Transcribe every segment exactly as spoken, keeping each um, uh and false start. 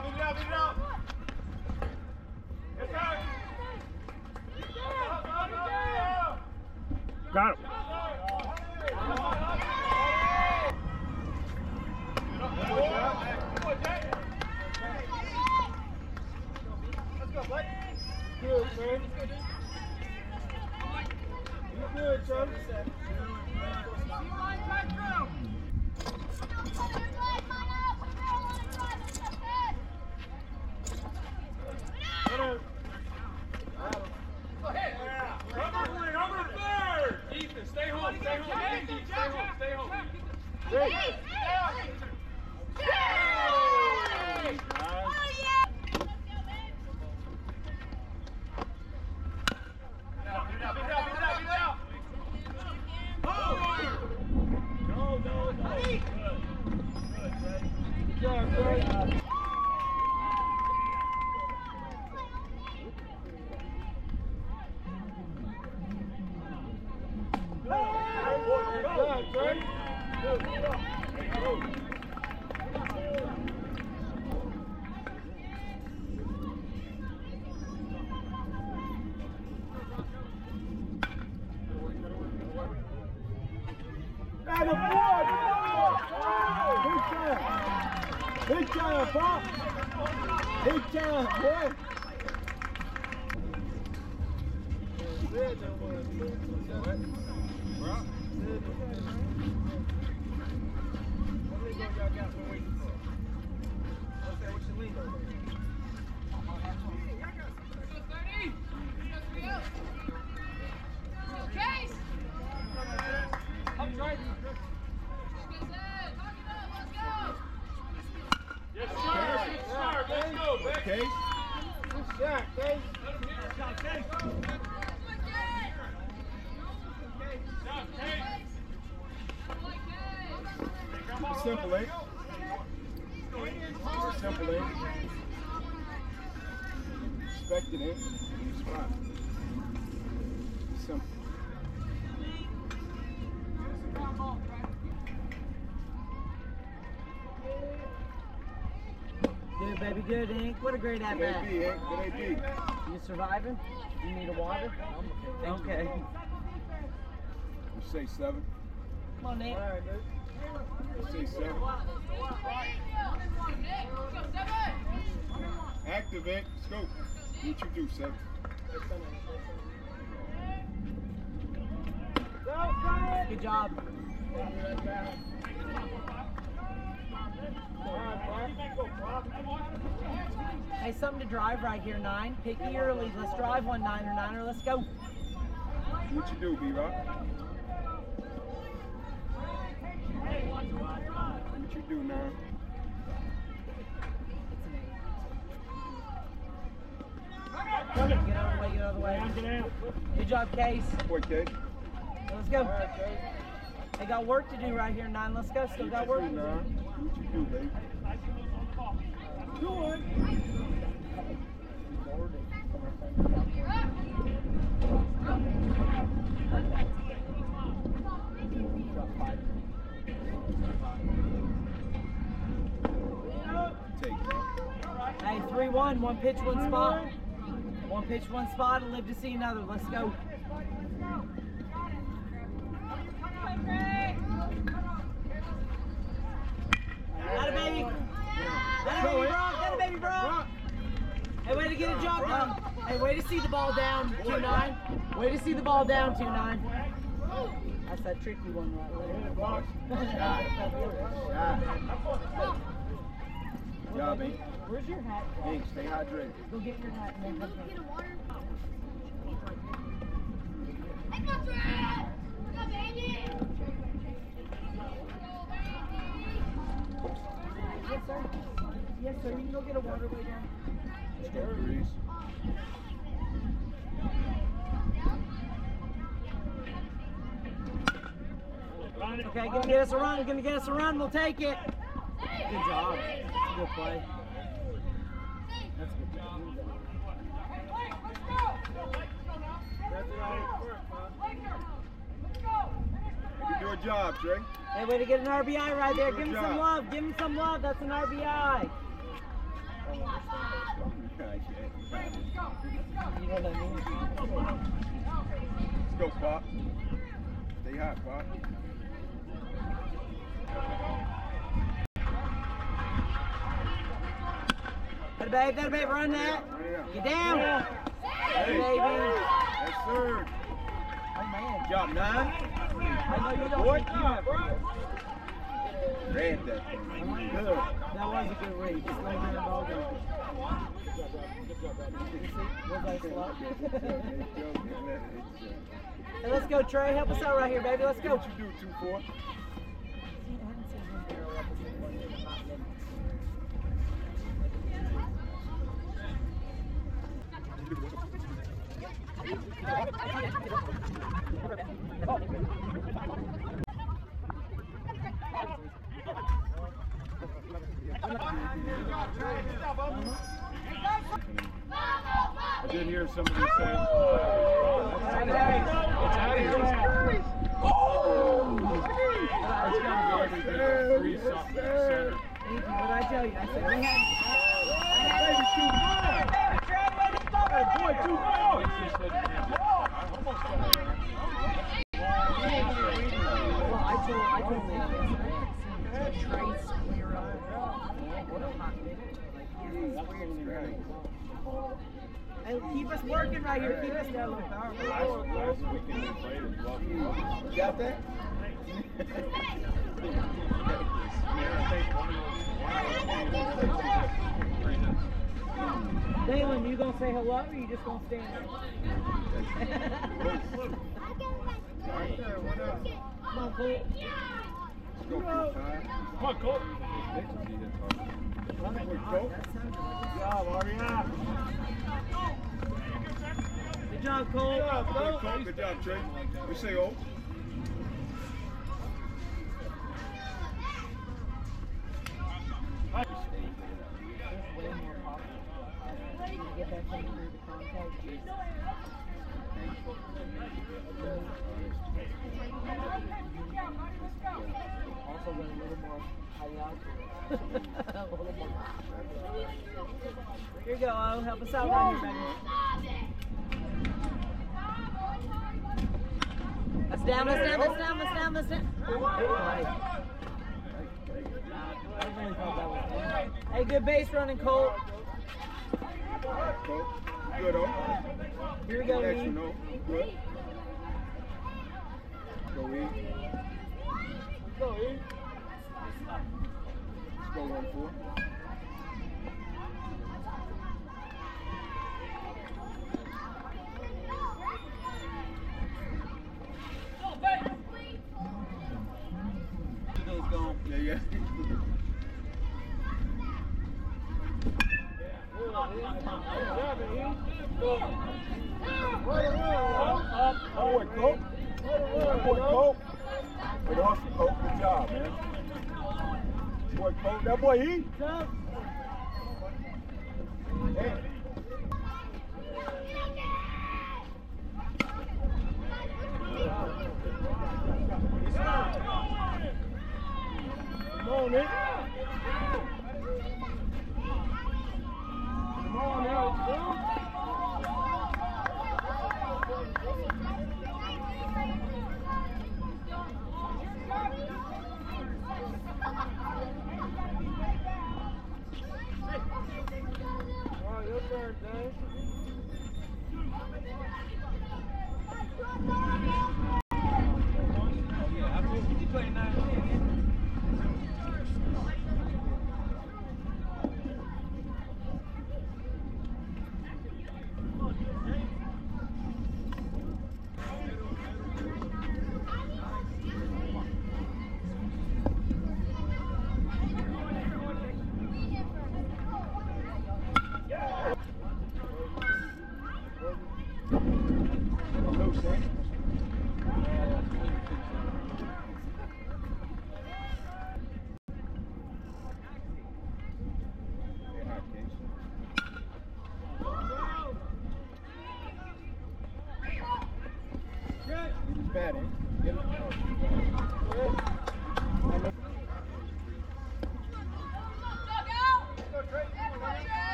out, beat it out, beat it out. Yes, sir. Got him. Let's go, Blake. Good, man. You good, son. Ethan, stay home, stay home, Ethan, stay home, stay home. Great. No, no, no. Good. Good, Trey. Good job, Trey. Big time, Pop! Big time, boy! I'm driving. Yes, sir. Yes, sir. Let's go, Beck. Case. Good shot, Case. Let him hit it. Shot, Case. Shot, Case. Keep it simple, eh? Keep it simple, eh? Respect it, eh? In your spot. Simple. Good, baby, good, Ink. What a great at Good A bat. B, eh? Good A B. You surviving? You need a water? Okay. You say seven. Come on, Nate. You say seven. Active, eh? Scope. What you do, seven? Good job. Hey, something to drive right here, nine. Picky early. Let's drive one niner, niner. Let's go. What you do, B-Rock? What you do now? Get out of the way, get out of the way. Good job, Case. Boy, Case. Let's go. They got work to do right here, nine. Let's go. Still got work What to you do do. now? What you do, baby? Do it. Take it. Hey, three one. One pitch, one spot. One pitch, one spot, and live to see another. Let's go. Atta baby. Atta baby, Brock. Atta baby, Brock. Hey, way to get a job done. Hey, way to see the ball down, two nine. Way to see the ball down, two nine. That's that tricky one right there. Good job, B. Where's your hat? Big, stay hydrated. Go get your hat and then come back. Yes, sir. Yes, sir. You can go get a water way down. Let's go, Breeze. Okay, gonna get us a run. Gonna get us a run. We'll take it. Good job. That's a good play. That's a good job. You do a job, Trey. Hey, way to get an R B I right there. Good Give him job. some love. Give him some love. That's an R B I. You know what I mean? Let's go, Pop. Stay hot, Pop. That babe, that babe, run that. Get down. Hey, baby. Yes, sir. Oh, man. Job nine. I know you don't Boy, think you have, bro. Read that thing. Good. That was a good read. Just lay down the ball down. Was I slow? Hey, let's go, Trey. Help us out right here, baby. Let's go. What you do, two four? I did hear somebody say, it's out of here. Oh! It's got to be everything. Three something center. What did I tell you? I said we had. Baby, two boy, two four. Well, I told, I told them to trace clear up. What a hot minute. Like, here's this weird screen. Hey, keep us working right here. Keep us going. Last weekend we played as well. You got that? Dalen, you gonna say hello or you just gonna stand there? Come on, Colt. Come on, Colt. Run it, Good Colt. job, Ariana. Good job, Colt. Good job, Colt. Good job, Trey. We say oh. Get that thing through the contact. Also went a little more high out. A little more. Here you go, O. Help us out right here, baby. That's down, that's down, that's down, that's down, that's down. I really thought that was down. Hey, good base running, Colt. Colt. Good, oh. Here we go, Extra, E. no. Good. Go, E. Go, E. Let's go, one, four. Yeah, yeah. Oh, boy, Colt. Oh, boy, Colt. Good awesome, Colt. Good job, man. Boy, Colt. That boy, he. Hey. Come on, Nick. Come on now. All right, your turn, Dave. Yeah, absolutely. You playing nine.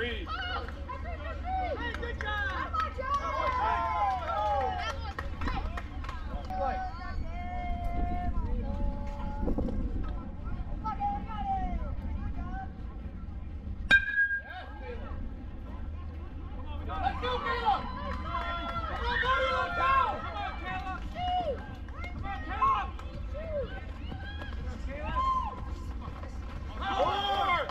Reed. Good job. Let's go, Caleb! Come on, buddy, let's go! Come on, Caleb! Come on, Caleb! Hard!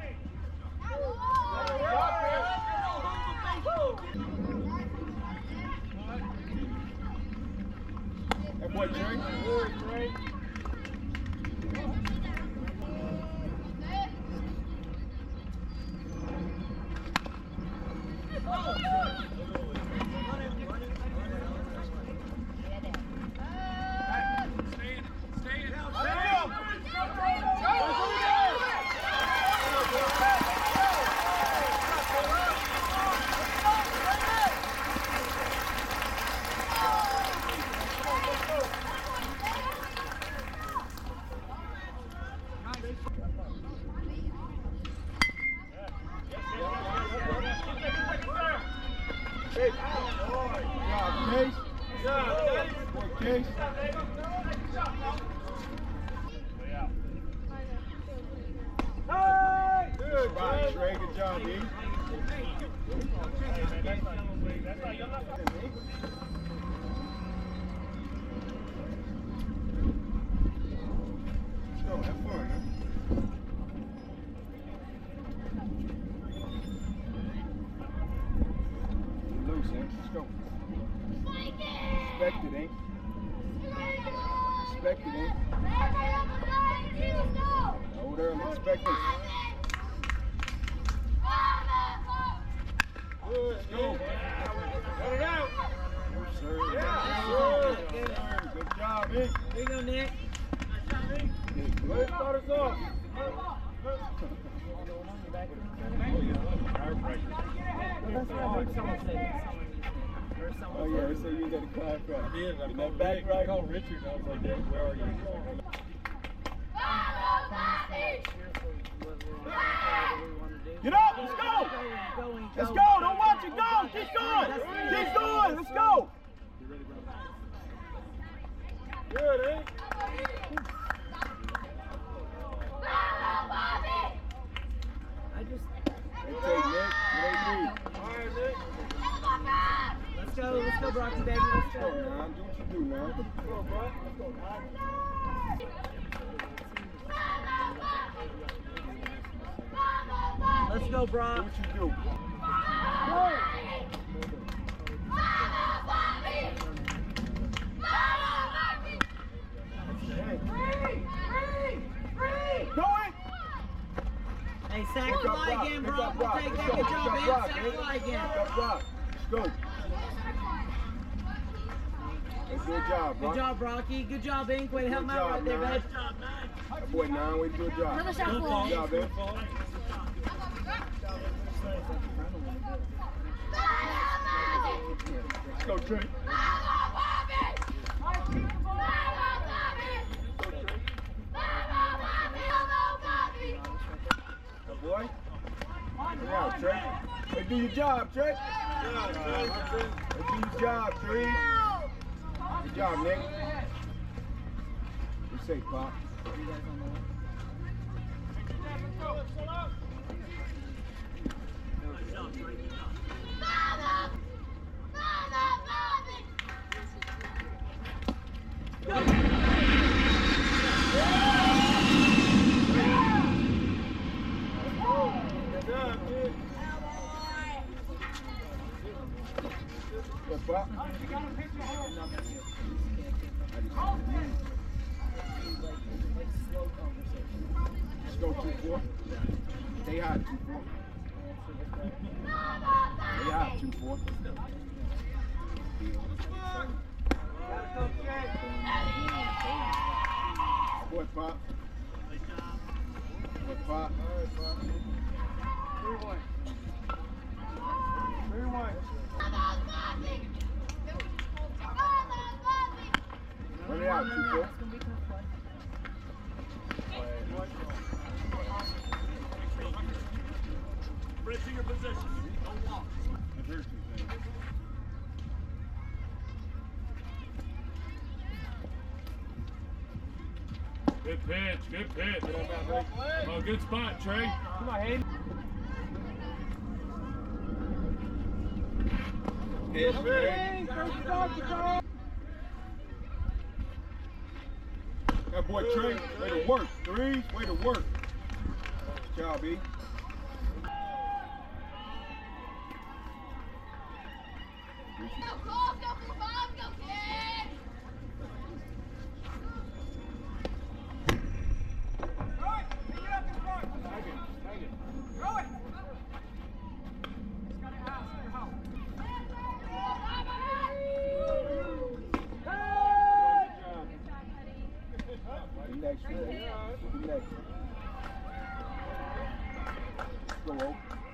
That boy Drake. Good, Drake. Hey, yeah, Case. Yeah, Boy, Case. Good, right, Trey. Good job, D. Let's go, have fun, huh? Loose, eh? Let's go. Expected, eh? Expected, eh? Hold early, expected. Good, go. Cut it out. Yes, sir. Yeah. Good, sir. Good job, eh? There you go, Nick. Good. Let's start us off. That's what I heard someone say. Or someone Oh, yeah, they say you got a chiropractor. I did. I In called that back Rick. right? I called Richard. I was like, "Dad, where are you?" Get up, let's go! Let's go, don't watch it, go! Keep going! Keep going, let's go! Good, eh? I just, Hey, take Nick, what they need? All right, Nick. let's go, let's go, Brocky, baby, let's Go, go. man, do what you do, man. Go, bro. Let's go, man. Let's go, Do Brock. what you do. Go it! Hey, sack Pick up fly Brock, again, pick Brock. up We'll Brock. take Let's that. go, Good pick job, up man. Brock, Sack man. fly again. Pick up Brock. Let's go. Hey, good job, Brock. Good job, Brocky. Good job, Ink. Way to help him Good out right job, there, man. bud. That boy Nine, way to do a job. Another shot, Good boy. job, man. Let's go, Trey. Good boy. Good out, Trey. Hey, do your job, Trey. Yeah, Trey. Hey, do your job, Trey. Good job, Nick. Be safe, Pop. Good job, kid. Good, Pop. Let's go, two four. Stay hot, two four. Stay hot, two four. Boy, Pop. Boy, Pop. Three one. Three one. Run it out, two four. Fred, to your position. position. Don't walk. I've heard some things. Good pitch, good pitch. Oh, good spot, Trey. Come on, Hayden. Head straight. That boy Trey, way to work. Three, way to work. Good job, B. Go, Cole, go, Bob, go, kid! Be next, Trey. Be next. Go, O.